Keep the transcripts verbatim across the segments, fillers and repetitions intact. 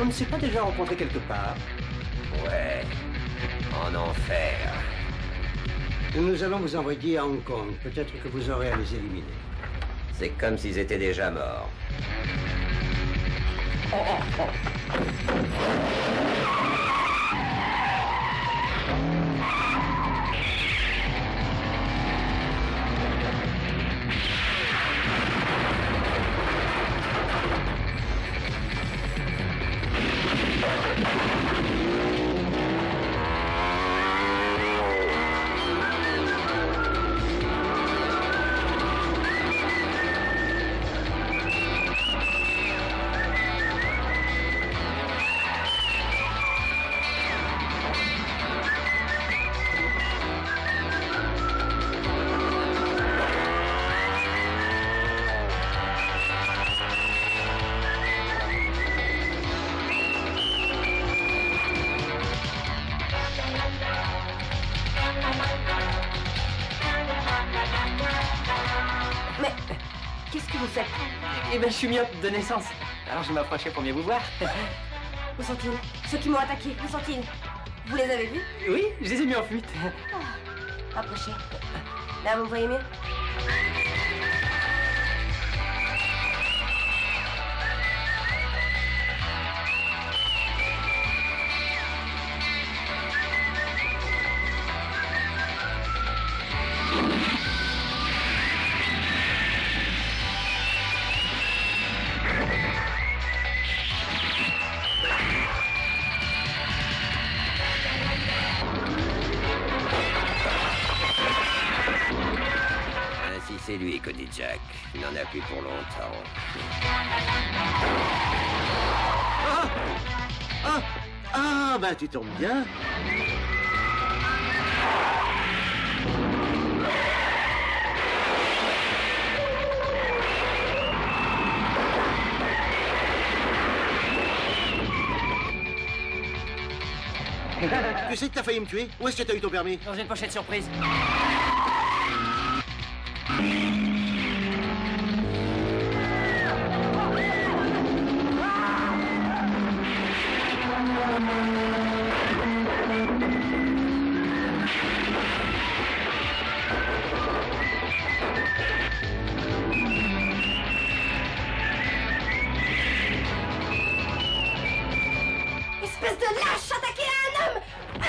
On ne s'est pas déjà rencontré quelque part? Ouais, en enfer. Nous allons vous envoyer à Hong Kong. Peut-être que vous aurez à les éliminer. C'est comme s'ils étaient déjà morts. Oh, oh, oh. Eh ben, je suis myope de naissance. Alors je m'approchais pour mieux vous voir. Où sont-ils? Ceux qui m'ont attaqué, où sont-ils? Vous les avez vus? Oui, je les ai mis en fuite. Oh. Approchez. Là, vous me voyez mieux? C'est lui, Cody Jack. Il n'en a plus pour longtemps. Ah Ah Ah ben tu tombes bien. Tu sais que t'as failli me tuer? Où est-ce que t'as eu ton permis? Dans une pochette surprise. Espèce de lâche, attaquer un homme!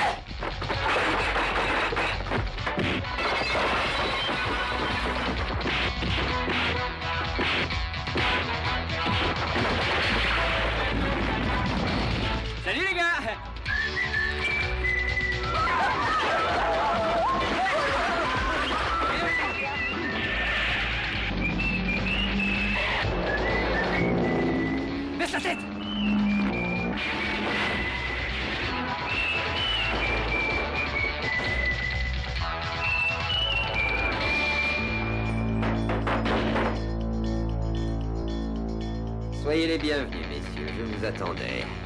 Salut les gars! Baisse la tête! Soyez les bienvenus, messieurs. Je vous attendais.